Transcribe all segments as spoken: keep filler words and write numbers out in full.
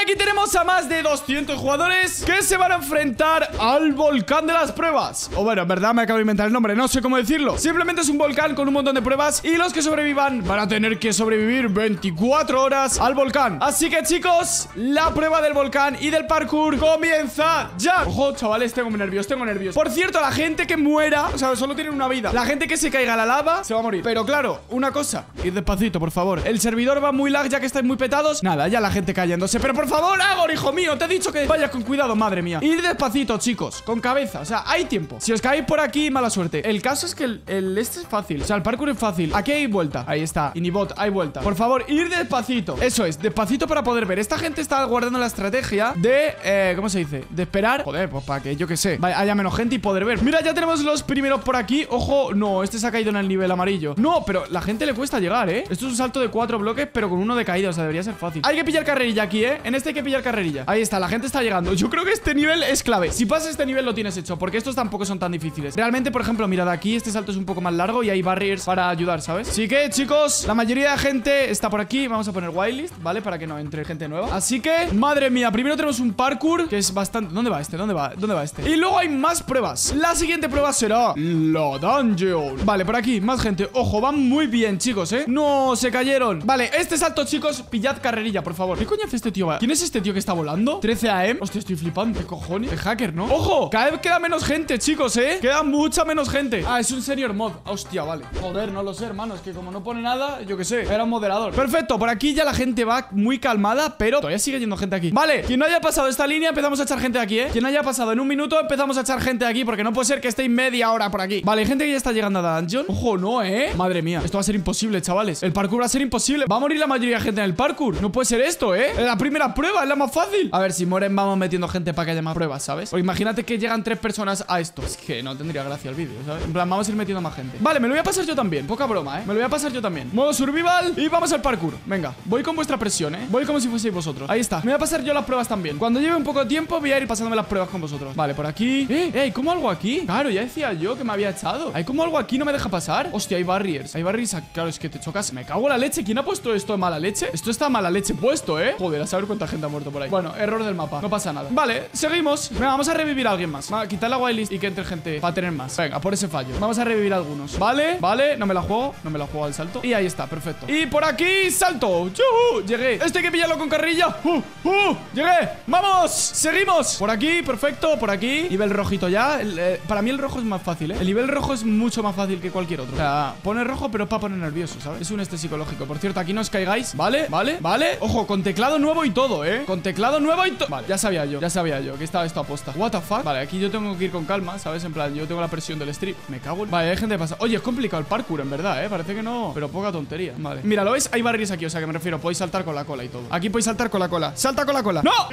aquí tenemos a más de doscientos jugadores que se van a enfrentar al volcán de las pruebas. O bueno, en verdad me acabo de inventar el nombre, no sé cómo decirlo. Simplemente es un volcán con un montón de pruebas y los que sobrevivan van a tener que sobrevivir veinticuatro horas al volcán. Así que chicos, la prueba del volcán y del parkour comienza ya. Ojo, chavales, tengo nervios, tengo nervios. Por cierto, la gente que muera, o sea, solo tienen una vida. La gente que se caiga a la lava se va a morir. Pero claro, una cosa, ir despacito, por favor. El servidor va muy lag ya que estáis muy petados. Nada, ya la gente cayéndose. Pero por favor, Agor, hijo mío, te he dicho que vayas con cuidado, madre mía. Ir despacito, chicos, con cabeza, o sea, hay tiempo. Si os caéis por aquí, mala suerte. El caso es que el, el este es fácil, o sea, el parkour es fácil. Aquí hay vuelta, ahí está, Inibot, hay vuelta. Por favor, ir despacito. Eso es, despacito para poder ver. Esta gente está guardando la estrategia de, eh, ¿cómo se dice? De esperar, joder, pues para que, yo que sé, vaya, haya menos gente y poder ver. Mira, ya tenemos los primeros por aquí. Ojo, no, este se ha caído en el nivel amarillo. No, pero la gente le cuesta llegar, ¿eh? Esto es un salto de cuatro bloques, pero con uno de caída, o sea, debería ser fácil. Hay que pillar carrerilla aquí, ¿eh? En este hay que pillar carrerilla. Ahí está, la gente está llegando. Yo creo que este nivel es clave. Si pasas este nivel lo tienes hecho, porque estos tampoco son tan difíciles. Realmente, por ejemplo, mirad aquí, este salto es un poco más largo y hay barriers para ayudar, ¿sabes? Así que, chicos, la mayoría de gente está por aquí. Vamos a poner whitelist, ¿vale? Para que no entre gente nueva. Así que, madre mía, primero tenemos un parkour que es bastante... ¿Dónde va este? ¿Dónde va? ¿Dónde va este? Y luego hay más pruebas. La siguiente prueba será la dungeon. Vale, por aquí, más gente. Ojo, van muy bien, chicos, ¿eh? No, se cayeron. Vale, este salto, chicos, pillad carrerilla, por favor. ¿Qué coño hace este tío? ¿Quién es este tío que está volando? trece A M. Hostia, estoy flipando. ¿Qué cojones? De hacker, ¿no? ¡Ojo! Cada vez queda menos gente, chicos, ¿eh? Queda mucha menos gente. Ah, es un senior mod. Hostia, vale. Joder, no lo sé, hermano. Es que como no pone nada, yo qué sé. Era un moderador. Perfecto, por aquí ya la gente va muy calmada, pero todavía sigue yendo gente aquí. Vale, quien no haya pasado esta línea, empezamos a echar gente aquí, ¿eh? Quien haya pasado en un minuto, empezamos a echar gente aquí, porque no puede ser que estéis media hora por aquí. Vale, hay gente que ya está llegando a la dungeon. Ojo, no, ¿eh? Madre mía, esto va a ser imposible, chavales. El parkour va a ser imposible. Va a morir la mayoría de gente en el parkour. No puede ser esto, ¿eh? La primera prueba es la más fácil. A ver, si mueren vamos metiendo gente para que haya más pruebas, ¿sabes? O imagínate que llegan tres personas a esto. Es que no tendría gracia el vídeo, ¿sabes? En plan, vamos a ir metiendo más gente. Vale, me lo voy a pasar yo también. Poca broma, ¿eh? Me lo voy a pasar yo también. Modo survival y vamos al parkour. Venga, voy con vuestra presión, ¿eh? Voy como si fueseis vosotros. Ahí está. Me voy a pasar yo las pruebas también. Cuando lleve un poco de tiempo voy a ir pasándome las pruebas con vosotros. Vale, por aquí. ¿Eh? ¿Eh? ¿Hay como algo aquí? Claro, ya decía yo que me había echado. ¿Hay como algo aquí? No me deja pasar. Hostia, hay barriers. Hay barriers. Claro, es que te chocas. Me cago en la leche. ¿Quién ha puesto esto de mala leche? Esto está mala leche puesto, ¿eh? Joder, a saber cuánta gente ha muerto por ahí. Bueno, error del mapa. No pasa nada. Vale, seguimos. Venga, vamos a revivir a alguien más. Va, quitar la whitelist y que entre gente para tener más. Venga, por ese fallo. Vamos a revivir a algunos. Vale, vale. No me la juego. No me la juego al salto. Y ahí está, perfecto. Y por aquí, salto. ¡Yuhu! Llegué. Este hay que pillarlo con carrilla. ¡Uh! ¡Uh! Llegué. ¡Vamos! Seguimos. Por aquí, perfecto. Por aquí. Nivel rojito ya. El, eh, para mí el rojo es más fácil, ¿eh? El nivel rojo es mucho más fácil que cualquier otro. O sea, pone rojo, pero es para poner nervioso, ¿sabes? Es un este psicológico. Por cierto, aquí no os caigáis. Vale, vale, vale. Ojo, con teclado nuevo y todo, ¿eh? Con teclado nuevo y todo. Vale, ya sabía yo. Ya sabía yo que estaba esto aposta. What the fuck. Vale, aquí yo tengo que ir con calma, ¿sabes? En plan, yo tengo la presión del stream. Me cago en... Vale, hay gente que pasa. Oye, es complicado el parkour, en verdad, ¿eh? Parece que no. Pero poca tontería. Vale. Mira, ¿lo ves? Hay barriers aquí, o sea que me refiero. Podéis saltar con la cola y todo. Aquí podéis saltar con la cola. ¡Salta con la cola! ¡No!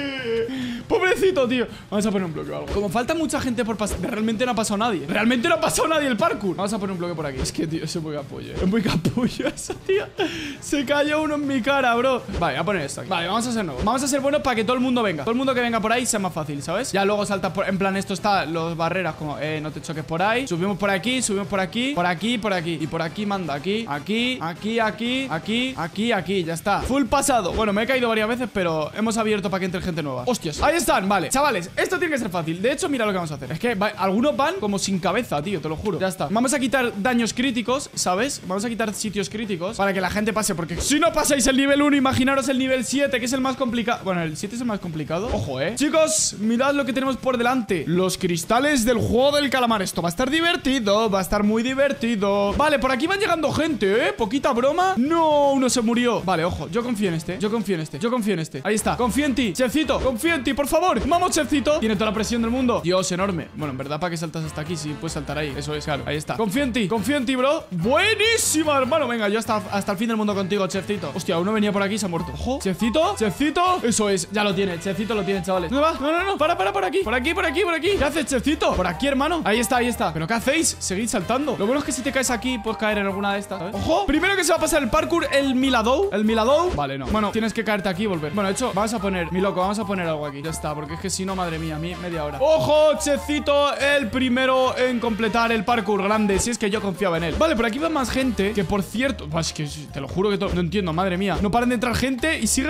Pobrecito, tío. Vamos a poner un bloque o algo. Como falta mucha gente por pasar. Realmente no ha pasado nadie. Realmente no ha pasado nadie el parkour. Vamos a poner un bloque por aquí. Es que, tío, es muy capullo. Es muy capullo eso, tío. Se cayó uno en mi cara, bro. Vale, voy a poner esto aquí. Vale, vamos a ser nuevos. Vamos a ser buenos para que todo el mundo venga. Todo el mundo que venga por ahí sea más fácil, ¿sabes? Ya luego salta por... En plan, esto está los barreras como, eh, no te choques por ahí. Subimos por aquí, subimos por aquí. Por aquí, por aquí. Y por aquí manda. Aquí, aquí, aquí, aquí, aquí, aquí, aquí. Ya está. Full pasado. Bueno, me he caído varias veces, pero hemos abierto para que entre gente nueva. Hostias. Ahí están, vale. Chavales, esto tiene que ser fácil. De hecho, mira lo que vamos a hacer. Es que va, algunos van como sin cabeza, tío, te lo juro. Ya está. Vamos a quitar daños críticos, ¿sabes? Vamos a quitar sitios críticos para que la gente pase. Porque si no pasáis el nivel uno, imaginaros el nivel siete, que es el más complicado. Bueno, el siete es el más complicado. Ojo, eh. Chicos, mirad lo que tenemos por delante. Los cristales del juego del calamar. Esto va a estar divertido. Va a estar muy divertido. Vale, por aquí van llegando gente, ¿eh? Poquita broma. No, uno se murió. Vale, ojo. Yo confío en este. Yo confío en este. Yo confío en este. Ahí está. Confío en ti. Chefcito, confío en ti, por favor. Vamos, Chefcito. Tiene toda la presión del mundo. Dios, enorme. Bueno, en verdad, ¿para qué saltas hasta aquí? Si puedes saltar ahí. Eso es, claro. Ahí está. Confío en ti. Confío en ti, bro. Buenísima, hermano. Venga, yo hasta, hasta el fin del mundo contigo, Chefcito. Hostia, uno venía por aquí y se ha muerto. Ojo. Chefcito. Chefcito. Eso es. Ya lo tiene. Chefcito lo tiene, chavales. ¿Dónde va? No, no, no. Para, para, por aquí. Por aquí, por aquí, por aquí. ¿Qué haces, Chefcito? Por aquí, hermano. Ahí está, ahí está. ¿Pero qué hacéis? Seguid saltando. Lo bueno es que si te caes aquí, puedes caer en alguna de estas, ¿sabes? Ojo. Primero que se va a pasar el parkour, el Miladou. El Miladou. Vale, no. Bueno, tienes que caerte aquí y volver. Bueno, de hecho, vamos a poner, mi loco, vamos a poner algo aquí. Ya está, porque es que si no, madre mía, a mí media hora. ¡Ojo, Chefcito! El primero en completar el parkour grande. Si es que yo confiaba en él. Vale, por aquí va más gente. Que por cierto, pues es que te lo juro que no entiendo, madre mía. No paran de entrar gente y siguen muriendo.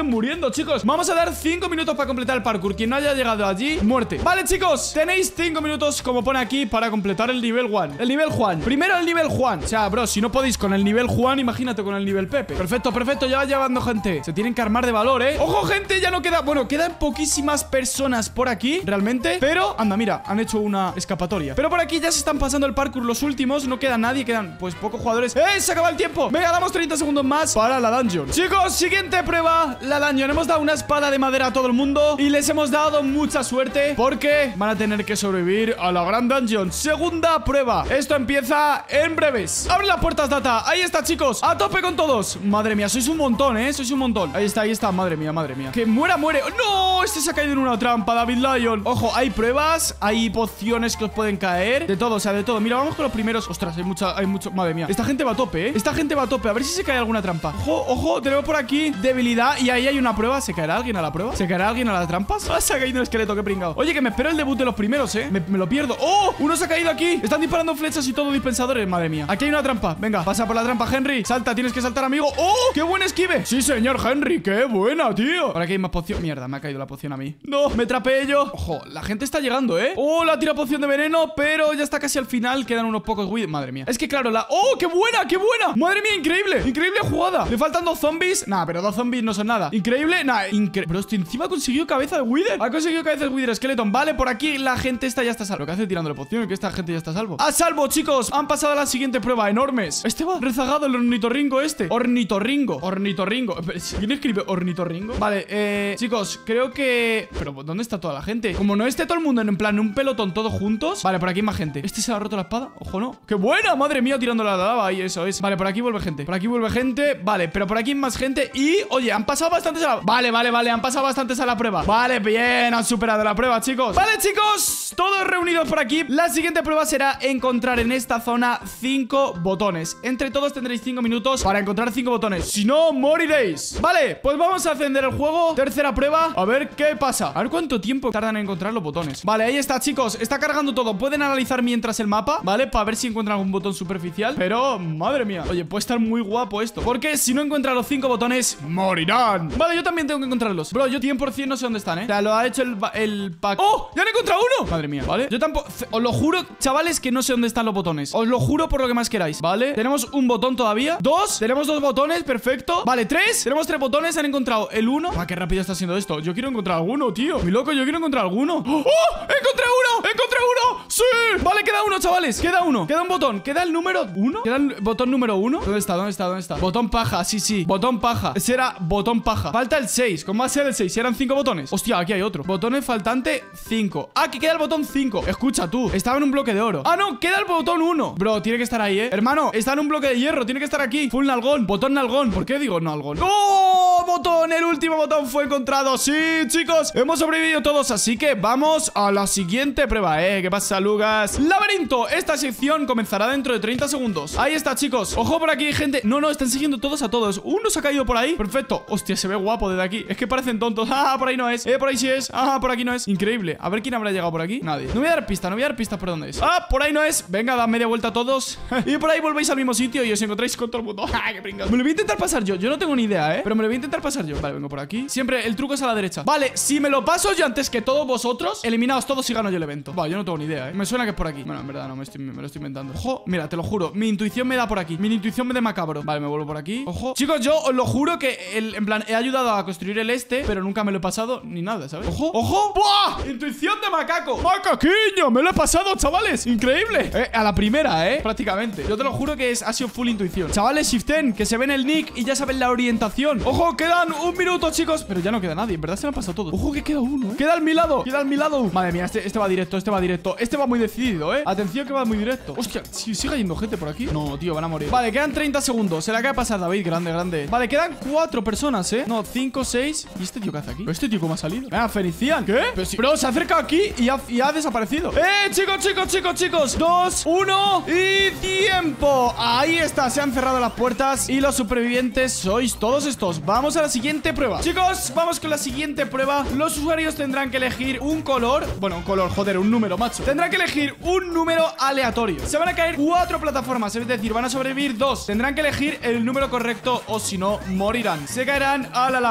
minutos, chicos. Vamos a dar cinco minutos para completar el parkour. Quien no haya llegado allí, muerte. Vale, chicos, tenéis cinco minutos, como pone aquí, para completar el nivel Juan. El nivel Juan. Primero el nivel Juan. O sea, bro, si no podéis con el nivel Juan, imagínate con el nivel Pepe. Perfecto, perfecto, ya va llevando gente. Se tienen que armar de valor, ¿eh? Ojo, gente, ya no queda... Bueno, quedan poquísimas personas por aquí, realmente. Pero, anda, mira, han hecho una escapatoria. Pero por aquí ya se están pasando el parkour los últimos. No queda nadie, quedan, pues, pocos jugadores. ¡Eh! Se acaba el tiempo. Venga, damos treinta segundos más para la dungeon. Chicos, siguiente prueba, la dungeon. Hemos dado una espada de madera a todo el mundo y les hemos dado mucha suerte porque van a tener que sobrevivir a la gran dungeon. Segunda prueba. Esto empieza en breves. Abre las puertas, Data. Ahí está, chicos. A tope con todos. Madre mía, sois un montón, ¿eh? Sois un montón. Ahí está, ahí está. Madre mía, madre mía. Que muera, muere. ¡No! Este se ha caído en una trampa, David Lion. Ojo, hay pruebas, hay pociones que os pueden caer. De todo, o sea, de todo. Mira, vamos con los primeros. Ostras, hay mucha, hay mucho. Madre mía. Esta gente va a tope, ¿eh? Esta gente va a tope. A ver si se cae alguna trampa. Ojo, ojo. Tenemos por aquí debilidad. Y ahí hay una prueba. ¿Se caerá alguien a la prueba? ¿Se caerá alguien a las trampas? Ah, se ha caído un esqueleto, qué pringado. Oye, que me espero el debut de los primeros, ¿eh? Me, me lo pierdo. ¡Oh! Uno se ha caído aquí. Están disparando flechas y todo dispensadores. Madre mía. Aquí hay una trampa. Venga, pasa por la trampa, Henry. Salta, tienes que saltar, amigo. ¡Oh! ¡Qué buen esquive! Sí, señor Henry. ¡Qué buena, tío! Por aquí hay más poción. Mierda, me ha caído la poción a mí. No, me trapé yo. Ojo, la gente está llegando, ¿eh? ¡Oh! La tira poción de veneno, pero ya está casi al final. Quedan unos pocos. Uy, madre mía. Es que claro, la... ¡Oh! ¡Qué buena! ¡Qué buena! Madre mía, increíble. Increíble jugada. Le faltan dos zombies. Nah, pero dos zombies no son nada. Increíble. Nah, increíble. Pero este encima ha conseguido cabeza de Wither. Ha conseguido cabeza de Wither Skeleton. Vale, por aquí la gente está ya está a salvo. ¿Qué hace tirándole poción? Que esta gente ya está a salvo. ¡A salvo, chicos! Han pasado a la siguiente prueba. Enormes. Este va rezagado, el ornitorringo este. Ornitorringo. Ornitorringo. ¿Quién escribe ornitorringo? Vale, eh... chicos, creo que... Pero, ¿dónde está toda la gente? Como no esté todo el mundo en plan un pelotón todos juntos. Vale, por aquí hay más gente. ¿Este se le ha roto la espada? Ojo, no. ¡Qué buena! Madre mía, tirándole a la lava. Y eso es. Vale, por aquí vuelve gente. Por aquí vuelve gente. Vale, pero por aquí hay más gente. Y, oye, han pasado bastantes a la... Vale, vale, vale. Han pasado bastantes a la prueba. Vale, bien. Han superado la prueba, chicos. Vale, chicos. Todos reunidos por aquí. La siguiente prueba será encontrar en esta zona cinco botones. Entre todos tendréis cinco minutos para encontrar cinco botones. Si no, moriréis. Vale, pues vamos a encender el juego. Tercera prueba. A ver qué pasa. A ver cuánto tiempo tardan en encontrar los botones. Vale, ahí está, chicos. Está cargando todo. Pueden analizar mientras el mapa, ¿vale? Para ver si encuentran algún botón superficial. Pero, madre mía. Oye, puede estar muy guapo esto. Porque si no encuentran los cinco botones, morirán. Vale, yo también tengo que encontrarlos. Bro, yo cien por cien no sé dónde están, ¿eh? O sea, lo ha hecho el, el pack. ¡Oh! ¡Ya han encontrado uno! Madre mía, ¿vale? Yo tampoco... Os lo juro, chavales, que no sé dónde están los botones. Os lo juro por lo que más queráis, ¿vale? Tenemos un botón todavía. Dos. Tenemos dos botones, perfecto. Vale, tres. Tenemos tres botones. Han encontrado el uno. Ah, qué rápido está haciendo esto. Yo quiero encontrar alguno, tío. Mi loco, yo quiero encontrar alguno. ¡Oh! ¡Encontré uno! ¡Encontré uno! ¡Sí! Vale, queda uno, chavales. Queda uno. Queda un botón. ¿Queda el número uno? ¿Queda el botón número uno? ¿Dónde está? ¿Dónde está? ¿Dónde está? Botón paja, sí, sí. Botón paja. Ese era botón paja. Falta el seis. ¿Cómo va a ser el seis? ¿Eran cinco botones? Hostia, aquí hay otro. Botones faltante cinco. Ah, que queda el botón cinco. Escucha tú. Estaba en un bloque de oro. Ah, no. Queda el botón uno. Bro, tiene que estar ahí, ¿eh? Hermano, está en un bloque de hierro. Tiene que estar aquí. Full nalgón. Botón nalgón. ¿Por qué digo nalgón? ¡Oh! Botón. El último botón fue encontrado. Sí, chicos. Hemos sobrevivido todos. Así que vamos a la siguiente prueba, ¿eh? ¿Qué pasa, Lucas? Laberinto. Esta sección comenzará dentro de treinta segundos. Ahí está, chicos. Ojo por aquí, gente. No, no. Están siguiendo todos a todos. Uno se ha caído por ahí. Perfecto. Hostia, se ve guapo desde aquí. Es que parecen tontos. Ah, por ahí no es. Eh, por ahí sí es. Ah, por aquí no es. Increíble. A ver quién habrá llegado por aquí. Nadie. No voy a dar pista. No voy a dar pistas por dónde es. Ah, por ahí no es. Venga, dad media vuelta a todos. Y por ahí volvéis al mismo sitio y os encontráis con todo el mundo. ¡Ah, qué pringado! Me lo voy a intentar pasar yo. Yo no tengo ni idea, ¿eh? Pero me lo voy a intentar pasar yo. Vale, vengo por aquí. Siempre el truco es a la derecha. Vale, si me lo paso yo antes que todos vosotros, eliminaos todos y gano yo el evento. Vale, yo no tengo ni idea, ¿eh? Me suena que es por aquí. Bueno, en verdad no, me, estoy, me lo estoy inventando. Ojo, mira, te lo juro. Mi intuición me da por aquí. Mi intuición me da macabro. Vale, me vuelvo por aquí. Ojo. Chicos, yo os lo juro que el, en plan, he ayudado a construir el este, pero nunca me lo he pasado ni nada, ¿sabes? Ojo, ojo. ¡Buah! Intuición de macaco. ¡Macaquiño! Me lo he pasado, chavales. Increíble. Eh, a la primera, ¿eh? Prácticamente. Yo te lo juro que es, ha sido full intuición. Chavales, shiften, que se ven el nick y ya saben la orientación. Ojo, quedan un minuto, chicos. Pero ya no queda nadie. En verdad se me han pasado todos. Ojo, que queda uno, ¿eh? Queda al mi lado. Queda al mi lado. Madre mía, este, este va directo, este va directo. Este va muy decidido, ¿eh? Atención que va muy directo. Hostia, si sigue yendo gente por aquí. No, tío, van a morir. Vale, quedan treinta segundos. Se la acaba de pasar David. Grande, grande. Vale, quedan cuatro personas, ¿eh? No, cinco, seis. ¿Y este tío qué hace aquí? ¿Pero este tío cómo ha salido? Venga, Felician. ¿Qué? Pero, si... Bro, se acerca aquí y ha, y ha desaparecido. ¡Eh, chicos, chicos, chicos, chicos! Dos, uno y tiempo. Ahí está, se han cerrado las puertas y los supervivientes sois todos estos. Vamos a la siguiente prueba. Chicos, vamos con la siguiente prueba. Los usuarios tendrán que elegir un color. Bueno, un color, joder, un número, macho. Tendrán que elegir un número aleatorio. Se van a caer cuatro plataformas, es decir, van a sobrevivir dos. Tendrán que elegir el número correcto o si no, morirán. Se caerán a la lava.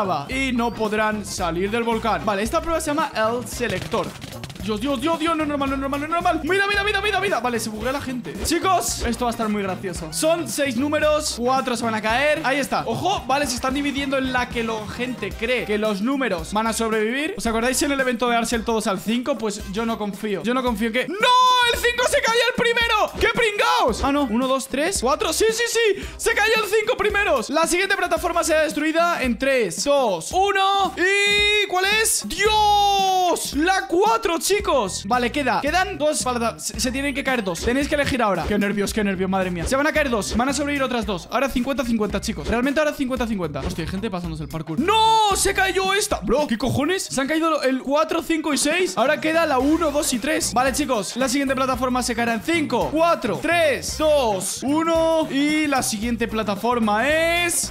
lava y no podrán salir del volcán. Vale, esta prueba se llama el selector. Dios, Dios, Dios, Dios, no es normal, no es normal, no es normal. Mira, mira, mira, mira, mira. Vale, se buguea la gente. Chicos, esto va a estar muy gracioso. Son seis números, cuatro se van a caer. Ahí está. Ojo, vale, se están dividiendo en la que la gente cree que los números van a sobrevivir. ¿Os acordáis en el evento de Arcel todos al cinco? Pues yo no confío. Yo no confío en que... ¡No! ¡El cinco se cayó el primero! ¡Qué pringaos! Ah, no. uno, dos, tres, cuatro. Sí, sí, sí. Se cayó el cinco primeros. La siguiente plataforma será destruida en tres, dos, uno. ¿Y cuál es? ¡Dios! La cuatro, chicos. Chicos, vale, queda Quedan dos, se, se tienen que caer dos. Tenéis que elegir ahora. Qué nervios, qué nervios, madre mía. Se van a caer dos, van a sobrevivir otras dos. Ahora cincuenta cincuenta, chicos. Realmente ahora cincuenta cincuenta. Hostia, hay gente pasándose el parkour. ¡No! Se cayó esta. Bro, ¿qué cojones? Se han caído el cuatro, cinco y seis. Ahora queda la uno, dos y tres. Vale, chicos, la siguiente plataforma se caerá en cinco, cuatro, tres, dos, uno. Y la siguiente plataforma es...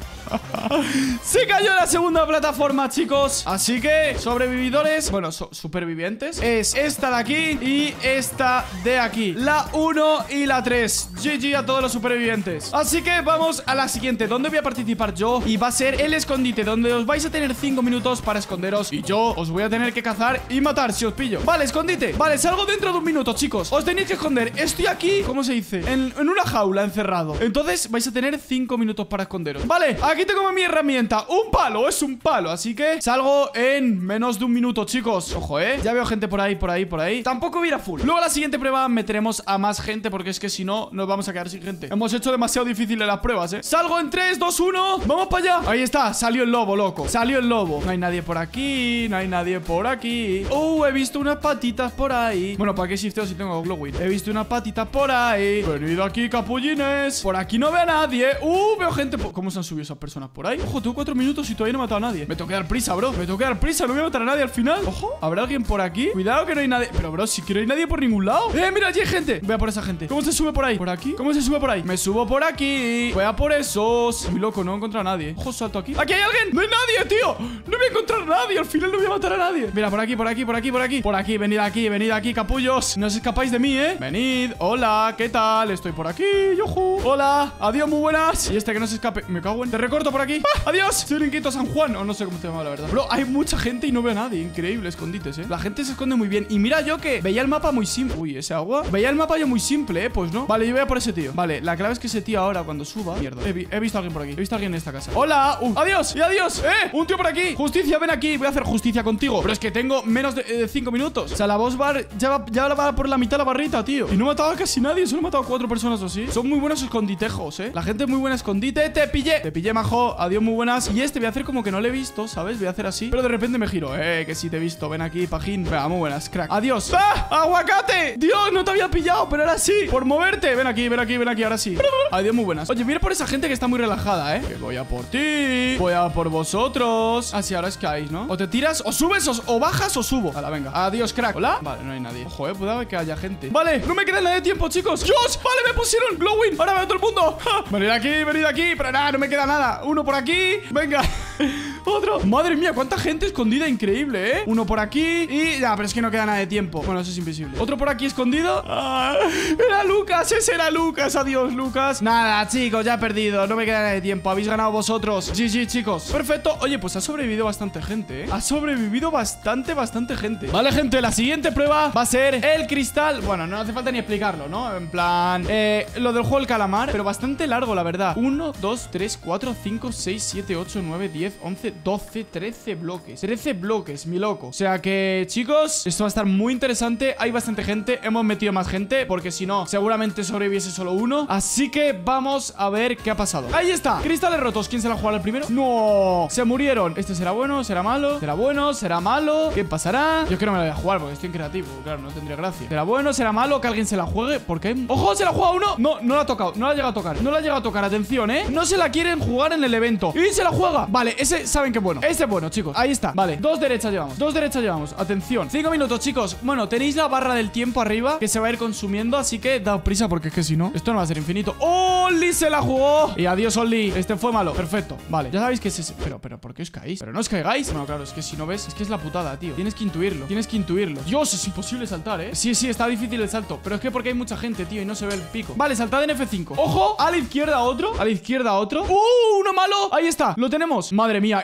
Se cayó la segunda plataforma, chicos. Así que, sobrevividores, bueno, so supervivientes, es esta de aquí y esta de aquí, la uno y la tres. G G a todos los supervivientes. Así que vamos a la siguiente, donde voy a participar yo. Y va a ser el escondite, donde os vais a tener cinco minutos para esconderos. Y yo os voy a tener que cazar y matar si os pillo. Vale, escondite. Vale, salgo dentro de un minuto, chicos. Os tenéis que esconder. Estoy aquí, ¿cómo se dice? En, en una jaula, encerrado. Entonces vais a tener cinco minutos para esconderos. Vale, aquí tengo mi herramienta. Un palo, es un palo. Así que salgo en menos de un minuto, chicos. Ojo, eh. Ya veo gente por ahí, por ahí, por ahí. Tampoco voy a ir a full. Luego la siguiente prueba meteremos a más gente, porque es que si no, nos vamos a quedar sin gente. Hemos hecho demasiado difíciles las pruebas, eh. Salgo en tres, dos, uno. Vamos para allá. Ahí está, salió el lobo, loco. Salió el lobo. No hay nadie por aquí, no hay nadie por aquí. Oh, he visto unas patitas por ahí. Bueno, ¿para qué shifteo si tengo glowing? He visto unas patitas por ahí. Venido aquí, capullines. Por aquí no veo a nadie. Uh, veo gente. ¿Cómo se han subido esas personas por ahí? Ojo, tengo cuatro minutos y todavía no he matado a nadie. Me tengo que dar prisa, bro. Me tengo que dar prisa, no voy a matar a nadie al final. Ojo, ¿habrá alguien por aquí? Cuidado que no hay nadie. Pero, bro, si que no hay nadie por ningún lado. Eh, mira, allí hay gente. Voy a por esa gente. ¿Cómo se sube por ahí? ¿Por aquí? ¿Cómo se sube por ahí? Me subo por aquí. Voy a por esos. Muy loco, no he encontrado a nadie. Ojo, salto aquí. ¡Aquí hay alguien! ¡No hay nadie, tío! No voy a encontrar a nadie. Al final no voy a matar a nadie. Mira, por aquí, por aquí, por aquí, por aquí. Por aquí, venid aquí, venid aquí, capullos. No os escapáis de mí, ¿eh? Venid. Hola, ¿qué tal? Estoy por aquí, yoju. Hola, adiós, muy buenas. Y este que no se escape. Me cago en... Te recorto por aquí. ¡Ah! Adiós. Soy el inquieto San Juan. O no sé cómo se llama, la verdad. Bro, hay mucha gente y no veo a nadie. Increíble, escondites, ¿eh? La gente se esconde muy bien. Y mira yo que veía el mapa muy simple. Uy, ese agua. Veía el mapa yo muy simple, ¿eh? Pues no. Vale, yo voy a por ese tío. Vale, la clave es que ese tío ahora cuando suba... Mierda. He, vi he visto a alguien por aquí. He visto a alguien en esta casa. Hola. Uh, adiós. Y adiós. Eh, un tío por aquí. Justicia, ven aquí. Voy a hacer justicia contigo. Pero es que tengo menos de cinco minutos. O sea, la boss bar ya va, ya va por la mitad la barrita, tío. Y no he matado a casi nadie. Solo he matado a cuatro personas o así. Son muy buenos esconditejos, ¿eh? La gente es muy buena escondite. Te pillé. Te pillé, majo. Adiós, muy buenas. Y este voy a hacer como que no le he visto, ¿sabes? Voy a hacer así. Pero de repente me giro. Eh, que sí te he visto. Ven aquí, pajín. Venga, muy buenas, crack. Adiós. ¡Ah! ¡Aguacate! Dios, no te había pillado, pero ahora sí. Por moverte. Ven aquí, ven aquí, ven aquí. Ahora sí. Adiós, muy buenas. Oye, mira por esa gente que está muy relajada, ¿eh? Que voy a por ti. Voy a por vosotros. Así, ahora es que hay, ¿no? O te tiras, o subes, o, o bajas, o subo. Hala, venga. Adiós, crack. ¿Hola? Vale, no hay nadie. Ojo, eh. Puede que haya gente. Vale, no me queda nada de tiempo, chicos. ¡Dios! Vale, me pusieron glowing. Ahora veo todo el mundo. ¡Ja! Venid aquí, venid aquí. Pero nada, no me queda nada. Uno por aquí. Venga. Otro. Madre mía, cuánta gente escondida. Increíble, ¿eh? Uno por aquí. Y ya, pero es que no queda nada de tiempo. Bueno, eso es invisible. Otro por aquí escondido. Ah, era Lucas, ese era Lucas. Adiós, Lucas. Nada, chicos, ya he perdido. No me queda nada de tiempo. Habéis ganado vosotros. G G, chicos. Perfecto. Oye, pues ha sobrevivido bastante gente, ¿eh? Ha sobrevivido bastante, bastante gente. Vale, gente, la siguiente prueba va a ser el cristal. Bueno, no hace falta ni explicarlo, ¿no? En plan, eh, lo del juego del calamar. Pero bastante largo, la verdad. uno, dos, tres, cuatro, cinco, seis, siete, ocho, nueve, diez, once, doce, trece bloques. trece bloques, mi loco. O sea que, chicos, esto va a estar muy interesante. Hay bastante gente. Hemos metido más gente, porque si no, seguramente sobreviviese solo uno. Así que vamos a ver qué ha pasado. Ahí está. Cristales rotos. ¿Quién se la juega el primero? ¡No! Se murieron. ¿Este será bueno? ¿Será malo? ¿Será bueno? ¿Será malo? ¿Qué pasará? Yo creo que no me la voy a jugar porque estoy en creativo. Claro, no tendría gracia. ¿Será bueno? ¿Será malo? Que alguien se la juegue. Porque hay... ¡Ojo! ¿Se la juega uno? No, no la ha tocado. No la ha llegado a tocar. No la ha llegado a tocar. Atención, ¿eh? No se la quieren jugar en el evento. Y se la juega. Vale, ese saben que es bueno. Ese es bueno, chicos. Ahí está. Vale, dos derechas llevamos. Dos derechas llevamos. Atención. Cinco minutos, chicos. Bueno, tenéis la barra del tiempo arriba que se va a ir consumiendo. Así que daos prisa porque es que si no, esto no va a ser infinito. ¡Oli! Se la jugó. Y adiós, Oli. Este fue malo. Perfecto. Vale, ya sabéis que es ese. Pero, pero, ¿por qué os caéis? Pero no os caigáis. Bueno, claro, es que si no ves, es que es la putada, tío. Tienes que intuirlo. Tienes que intuirlo. Dios, es imposible saltar, ¿eh? Sí, sí, está difícil el salto. Pero es que porque hay mucha gente, tío, y no se ve el pico. Vale, saltad en F cinco. ¡Ojo! A la izquierda otro. A la izquierda otro. ¡Uh! Uno malo. Ahí está. Lo tenemos. Madre mía.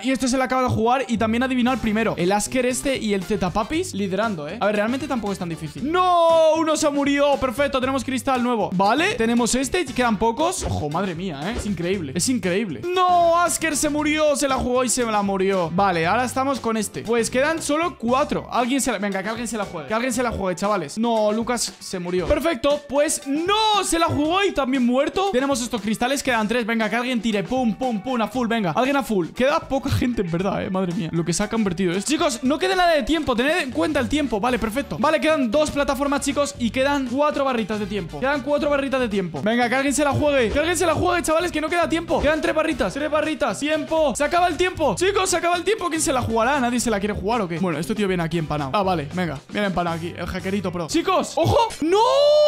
y este se le acaba de jugar y también adivinó el primero. El Asker este y el Z-Papis liderando, ¿eh? A ver, realmente tampoco es tan difícil. ¡No! Uno se murió. Perfecto, tenemos cristal nuevo. Vale, tenemos este, quedan pocos. Ojo, madre mía, ¿eh? Es increíble, es increíble. ¡No! Asker se murió, se la jugó y se la murió. Vale, ahora estamos con este. Pues quedan solo cuatro. Alguien se la... Venga, que alguien se la juegue. Que alguien se la juegue, chavales. No, Lucas se murió. Perfecto, pues no, se la jugó y también muerto. Tenemos estos cristales, quedan tres. Venga, que alguien tire. Pum, pum, pum, a full, venga. Alguien a full. Queda poca gente en verdad, eh. Madre mía, lo que se ha convertido es. Chicos, no queda nada de tiempo. Tened en cuenta el tiempo. Vale, perfecto. Vale, quedan dos plataformas, chicos. Y quedan cuatro barritas de tiempo. Quedan cuatro barritas de tiempo. Venga, que alguien se la juegue. Que alguien se la juegue, chavales, que no queda tiempo. Quedan tres barritas. Tres barritas. Tiempo. Se acaba el tiempo. Chicos, se acaba el tiempo. ¿Quién se la jugará? ¿Nadie se la quiere jugar o qué? Bueno, este tío viene aquí empanado. Ah, vale, venga. Viene empanado aquí. El hackerito pro. Chicos, ¡ojo! ¡No!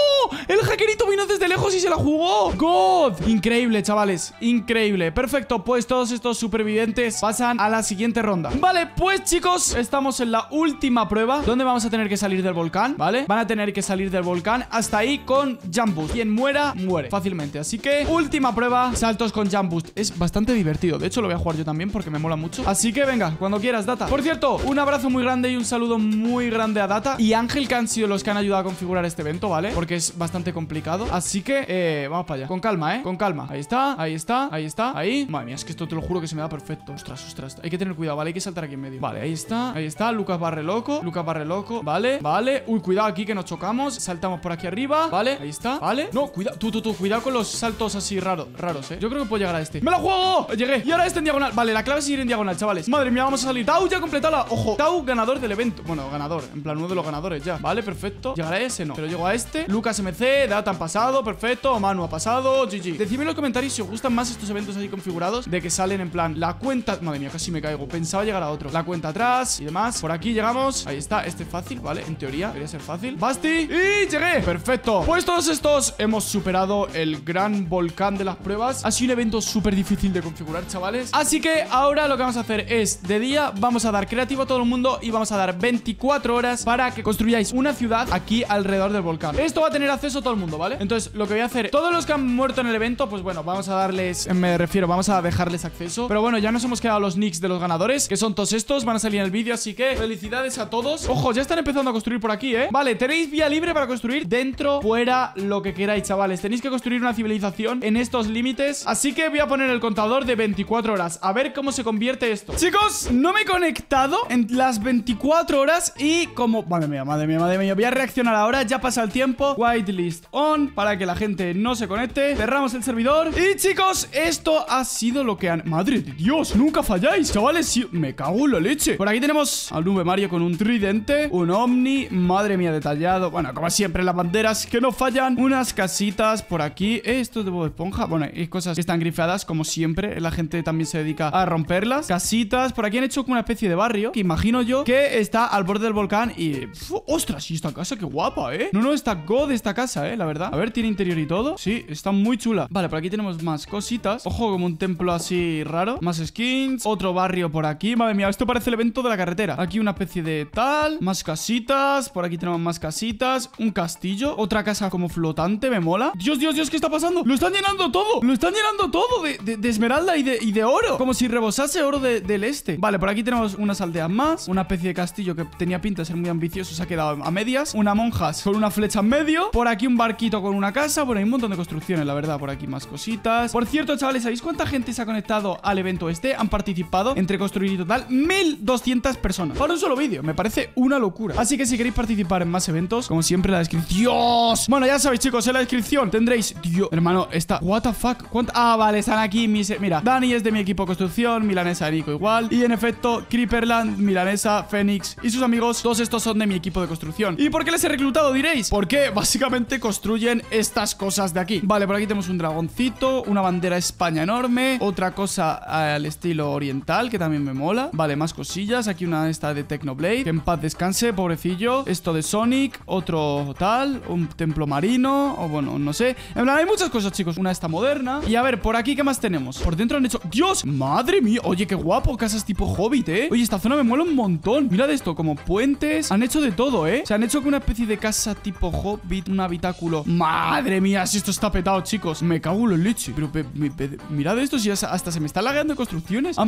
El hackerito vino desde lejos y se la jugó. ¡God! Increíble, chavales. Increíble. Perfecto. Pues todos estos supervivientes pasan a la siguiente ronda. Vale, pues chicos, estamos en la última prueba, donde vamos a tener que salir del volcán, ¿vale? Van a tener que salir del volcán hasta ahí con Jump Boost. Quien muera, muere fácilmente. Así que, última prueba, saltos con Jump Boost. Es bastante divertido. De hecho, lo voy a jugar yo también porque me mola mucho. Así que venga, cuando quieras, Data. Por cierto, un abrazo muy grande y un saludo muy grande a Data y Ángel, que han sido los que han ayudado a configurar este evento, ¿vale? Porque es bastante complicado. Así que, eh, vamos para allá. Con calma, ¿eh? Con calma. Ahí está, ahí está, ahí está, ahí. Madre mía, es que esto te lo juro que se me da perfecto. Ostras, ostras. Hay que tener cuidado, ¿vale? Hay que saltar aquí en medio. Vale, ahí está, ahí está. Lucas barre loco. Lucas barre loco. Vale, vale. Uy, cuidado aquí que nos chocamos. Saltamos por aquí arriba. Vale, ahí está. Vale. No, cuidado. Tú, tú, tú. Cuidado con los saltos así raros, raros, ¿eh? Yo creo que puedo llegar a este. ¡Me la juego! Llegué. Y ahora este en diagonal. Vale, la clave es ir en diagonal, chavales. Madre mía, vamos a salir. Tau ya completala. Ojo. Tau ganador del evento. Bueno, ganador. En plan, uno de los ganadores ya. Vale, perfecto. Llegará a ese, no. Pero llego a este. Lucas M C. Data han pasado. Perfecto. Manu ha pasado. G G. Decidme en los comentarios si os gustan más estos eventos así configurados. De que salen en plan la cuenta. Madre mía, casi me caigo. Pensaba llegar a otro. La cuenta atrás y demás. Por aquí llegamos. Ahí está. Este es fácil, ¿vale? En teoría debería ser fácil. Basti. Y llegué. Perfecto. Pues todos estos hemos superado el gran volcán de las pruebas. Ha sido un evento súper difícil de configurar, chavales. Así que ahora lo que vamos a hacer es, de día vamos a dar creativo a todo el mundo y vamos a dar veinticuatro horas para que construyáis una ciudad aquí alrededor del volcán. Esto va a tener acceso a todo el mundo, ¿vale? Entonces lo que voy a hacer, todos los que han muerto en el evento, pues bueno, vamos a darles, me refiero, vamos a dejarles acceso. Pero bueno, ya nos hemos quedado los nicks de los ganadores, que son todos estos, van a salir en el vídeo. Así que felicidades a todos. Ojo, ya están empezando a construir por aquí, ¿eh? Vale, tenéis vía libre para construir dentro, fuera, lo que queráis, chavales. Tenéis que construir una civilización en estos límites. Así que voy a poner el contador de veinticuatro horas. A ver cómo se convierte esto. Chicos, no me he conectado en las veinticuatro horas y como... Madre mía, madre mía, madre mía. Voy a reaccionar ahora, ya pasa el tiempo. Whitelist on, para que la gente no se conecte. Cerramos el servidor. Y chicos, esto ha sido lo que han... Madre de Dios, nunca falláis, chavales. Sí, me cago en la leche. Por aquí tenemos al Nube Mario con un tridente, un Omni, madre mía, detallado. Bueno, como siempre, las banderas que no fallan. Unas casitas por aquí. Esto es de Bob Esponja. Bueno, hay cosas que están grifeadas, como siempre. La gente también se dedica a romperlas. Casitas. Por aquí han hecho como una especie de barrio, que imagino yo que está al borde del volcán. Y... ¡Uf! ¡Ostras! Y esta casa, qué guapa, ¿eh? No, no, está god esta casa, ¿eh? La verdad. A ver, tiene interior y todo. Sí, está muy chula. Vale, por aquí tenemos más cositas. Ojo, como un templo así raro. Más skins. Otro barrio por aquí. Madre mía, esto parece el evento de la carretera. Aquí una especie de tal. Más casitas. Por aquí tenemos más casitas. Un castillo. Otra casa como flotante. Me mola. Dios, Dios, Dios, ¿qué está pasando? Lo están llenando todo. Lo están llenando todo de, de, de esmeralda y de, y de oro. Como si rebosase oro de, del este. Vale, por aquí tenemos unas aldeas más. Una especie de castillo que tenía pinta de ser muy ambicioso. Se ha quedado a medias. Una monjas con una flecha en medio. Por aquí un barquito con una casa. Bueno, hay un montón de construcciones, la verdad. Por aquí más cositas. Por cierto, chavales, ¿sabéis cuánta gente se ha conectado al evento este? Han participado entre construir y total mil doscientas personas para un solo vídeo. Me parece una locura. Así que si queréis participar en más eventos, como siempre, la descripción. ¡Dios! Bueno, ya sabéis, chicos, en la descripción tendréis... Dios, hermano, esta... What the fuck? ¿Cuánta? Ah, vale, están aquí mis... Mira, Dani es de mi equipo de construcción, Milanesa, Nico igual. Y en efecto, Creeperland, Milanesa, Fénix y sus amigos, todos estos son de mi equipo de construcción. ¿Y por qué les he reclutado, diréis? Porque básicamente construyen estas cosas de aquí. Vale, por aquí tenemos un dragoncito, una bandera España enorme, otra cosa al estilo oriental, que también me mola. Vale, más cosillas. Aquí una esta de Technoblade, que en paz descanse, pobrecillo. Esto de Sonic, otro tal, un templo marino, o bueno, no sé. En plan, hay muchas cosas, chicos. Una esta moderna. Y a ver, por aquí, ¿qué más tenemos? Por dentro han hecho... ¡Dios! ¡Madre mía! Oye, qué guapo. Casas tipo Hobbit, ¿eh? Oye, esta zona me mola un montón. Mirad esto, como puentes. Han hecho de todo, ¿eh? Se han hecho una especie de casa tipo Hobbit, un habitáculo. ¡Madre mía! Si esto está petado, chicos. Me cago en la leche. Pero pe, pe, pe, mirad esto, si hasta se me está lagueando construcciones. Han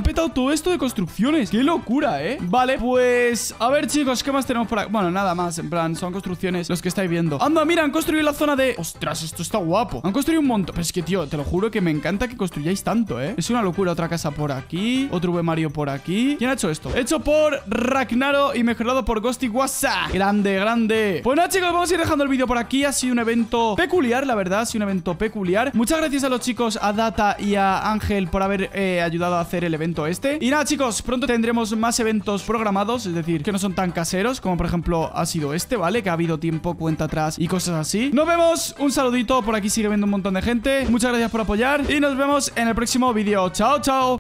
Han petado todo esto de construcciones. ¡Qué locura, eh! Vale, pues... A ver, chicos, ¿qué más tenemos por aquí? Bueno, nada más, en plan, son construcciones los que estáis viendo. Anda, mira, han construido la zona de... ¡Ostras, esto está guapo! Han construido un montón. Pero es que, tío, te lo juro que me encanta que construyáis tanto, ¿eh? Es una locura. Otra casa por aquí. Otro V Mario por aquí. ¿Quién ha hecho esto? Hecho por Ragnaro y mejorado por Ghosty Wasa. Grande, grande. Pues nada, chicos, vamos a ir dejando el vídeo por aquí. Ha sido un evento peculiar, la verdad. Ha sido un evento peculiar. Muchas gracias a los chicos, a Data y a Ángel, por haber eh, ayudado a hacer el evento este. Y nada, chicos, pronto tendremos más eventos programados. Es decir, que no son tan caseros como por ejemplo ha sido este, ¿vale? Que ha habido tiempo, cuenta atrás y cosas así. Nos vemos. Un saludito. Por aquí sigue viendo un montón de gente. Muchas gracias por apoyar. Y nos vemos en el próximo vídeo. Chao, chao.